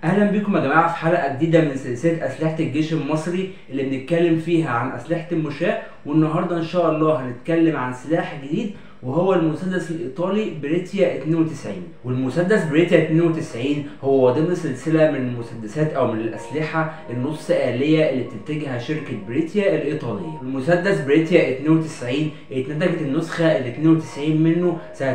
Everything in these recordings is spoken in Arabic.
اهلا بيكم يا جماعه في حلقه جديده من سلسله اسلحه الجيش المصري اللي بنتكلم فيها عن اسلحه المشاة. والنهارده ان شاء الله هنتكلم عن سلاح جديد وهو المسدس الايطالي بريتيا 92. والمسدس بريتيا 92 هو ضمن سلسله من المسدسات او من الاسلحه النص آلية اللي بتنتجها شركه بريتيا الايطاليه. المسدس بريتيا 92 اتنتجت النسخه ال 92 منه سنه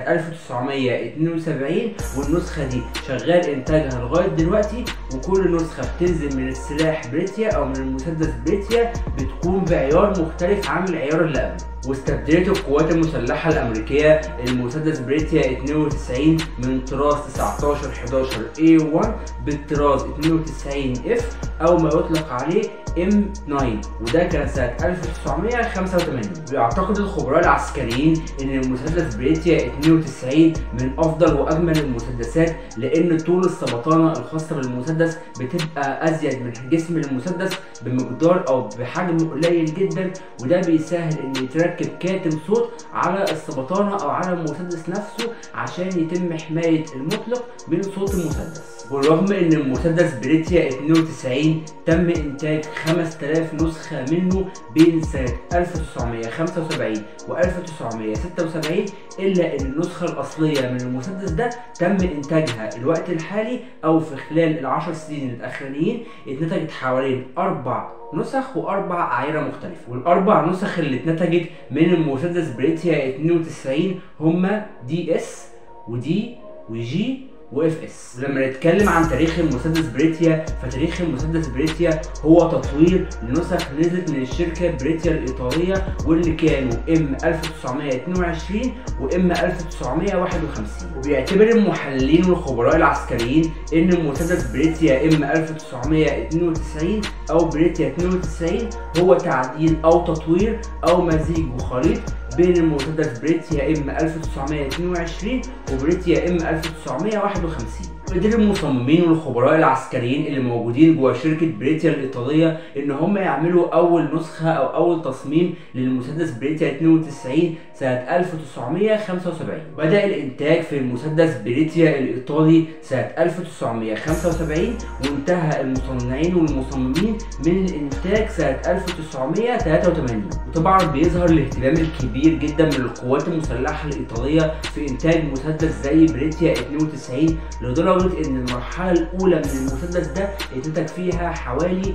1972، والنسخه دي شغال انتاجها لغايه دلوقتي، وكل نسخه بتنزل من السلاح بريتيا او من المسدس بريتيا بتكون بعيار مختلف عن العيار اللي قبله. واستبدلت القوات المسلحة الأمريكية المسدس بريتيا 92 من طراز 1911 A1 بالطراز 92 F أو ما يطلق عليه M9، وده كان سنة 1985. بيعتقد الخبراء العسكريين إن المسدس بريتيا 92 من أفضل وأجمل المسدسات، لأن طول السبطانة الخاصة بالمسدس بتبقى أزيد من جسم المسدس بمقدار أو بحجم قليل جدا، وده بيسهل إن يتركب كاتم صوت على السبطانة أو على المسدس نفسه عشان يتم حماية المطلق من صوت المسدس. بالرغم إن المسدس بريتيا 92 تم إنتاج 5000 نسخة منه بين سنة 1975 و 1976، إلا إن النسخة الأصلية من المسدس ده تم إنتاجها الوقت الحالي أو في خلال ال10 سنين الأخرانيين اتنتجت حوالي 4 نسخ واربع اعيره مختلفه. والاربع نسخ اللي اتنتجت من المسدس بريتيا 92 هما دي اس ودي وجي واف اس. ولما نتكلم عن تاريخ المسدس بريتيا، فتاريخ المسدس بريتيا هو تطوير لنسخ نزلت من الشركه بريتيا الايطاليه، واللي كانوا ام 1922 وام 1951. وبيعتبر المحللين والخبراء العسكريين ان المسدس بريتيا ام 1992 او بريتيا 92 هو تعديل او تطوير او مزيج وخليط بين المسدس بريتيا ام 1922 وبريتيا ام 1951. قدر المصممين والخبراء العسكريين اللي موجودين جوه شركه بريتيا الايطاليه ان هم يعملوا اول نسخه او اول تصميم للمسدس بريتيا 92 سنه 1975. بدأ الانتاج في المسدس بريتيا الايطالي سنه 1975، وانتهى المصنعين والمصممين من الانتاج سنه 1983. وطبعا بيظهر الاهتمام الكبير جدا من القوات المسلحه الايطاليه في انتاج مسدس زي بريتيا 92، لدرجه ان المرحله الاولى من المسدس ده اتنتج فيها حوالي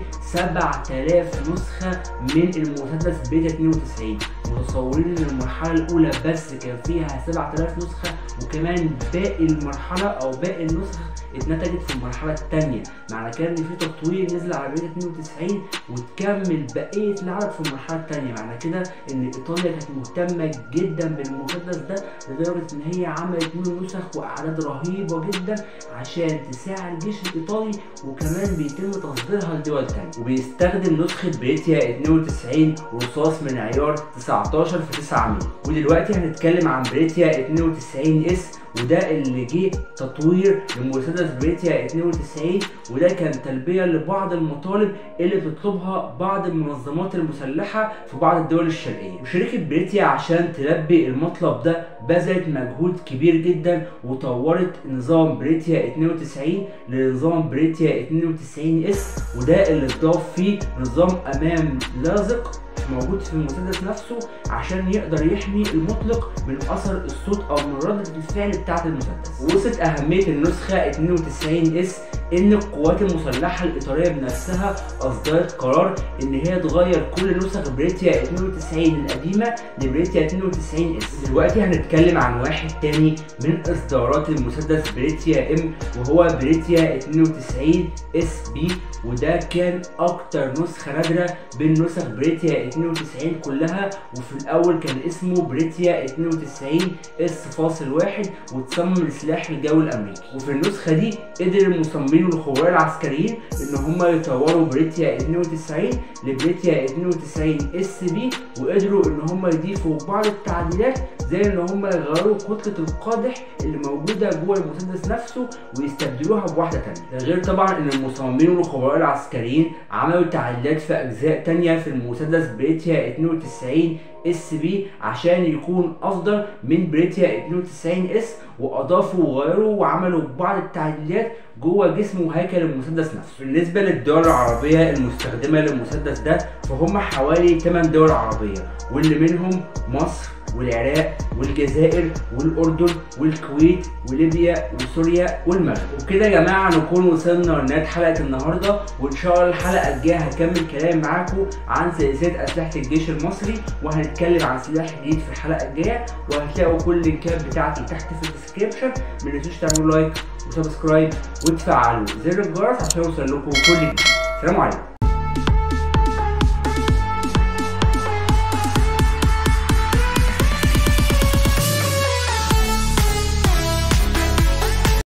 7000 نسخه من المسدس بريتيا 92. متصورين ان المرحله الاولى بس كان فيها 7000 نسخه، وكمان باقي المرحله او باقي النسخ اتنتجت في المرحله الثانيه. معنى كده ان في تطوير نزل على بريتيا 92 وتكمل بقيه العدد في المرحله الثانيه. معنى كده ان ايطاليا كانت مهتمه جدا بالمسدس ده لدرجه ان هي عملت منه نسخ واعداد رهيبه جدا عشان تساعد الجيش الايطالي، وكمان بيتم تصديرها لدول ثانيه. وبيستخدم نسخه بريتيا 92 رصاص من عيار 19 في 9 مللي. ودلوقتي هنتكلم عن بريتيا 92 اس، وده اللي جه تطوير لمسدس بريتيا 92، وده كان تلبيه لبعض المطالب اللي بتطلبها بعض المنظمات المسلحه في بعض الدول الشرقيه. وشركه بريتيا عشان تلبي المطلب ده بذلت مجهود كبير جدا وطورت نظام بريتيا 92 لنظام بريتيا 92 اس، وده اللي اتضاف فيه نظام امان لاصق موجود في المسدس نفسه عشان يقدر يحمي المطلق من اثر الصوت او من ردة الفعل بتاعه المسدس. ووصلت اهميه النسخه 92 اس ان القوات المسلحه الايطاليه بنفسها اصدرت قرار ان هي تغير كل نسخ بريتيا 92 القديمه لبريتيا 92 اس. دلوقتي هنتكلم عن واحد تاني من اصدارات المسدس بريتيا ام، وهو بريتيا 92 اس بي، وده كان اكتر نسخه نادره بين نسخ بريتيا 92 كلها. وفي الاول كان اسمه بريتيا 92 اس.1 وتصمم لسلاح الجو الامريكي. وفي النسخه دي قدر المصممين والخبراء العسكريين ان هم يطوروا بريتيا 92 لبريتيا 92 اس بي، وقدروا ان هم يضيفوا بعض التعديلات زي ان هم يغيروا كتله القادح اللي موجوده جوه المسدس نفسه ويستبدلوها بواحده ثانيه. ده غير طبعا ان المصممين والخبراء العسكريين عملوا تعديلات في اجزاء ثانيه في المسدس بريتيا 92 اس بي عشان يكون افضل من بريتيا 92 اس، واضافوا وغيروا وعملوا بعض التعديلات جوه جسم وهيكل المسدس نفسه. بالنسبه للدول العربيه المستخدمه للمسدس ده فهم حوالي 8 دول عربيه، واللي منهم مصر والعراق والجزائر والاردن والكويت وليبيا وسوريا والمغرب. وبكده يا جماعه نكون وصلنا لنهايه حلقه النهارده، وان شاء الله الحلقه الجايه هكمل كلام معاكم عن سلسله اسلحه الجيش المصري، وهنتكلم عن سلاح جديد في الحلقه الجايه، وهتلاقوا كل اللينكات بتاعتي تحت في الديسكربشن. ما تنسوش تعملوا لايك وسبسكرايب وتفعلوا زر الجرس عشان يوصل لكم كل جديد. سلام عليكم.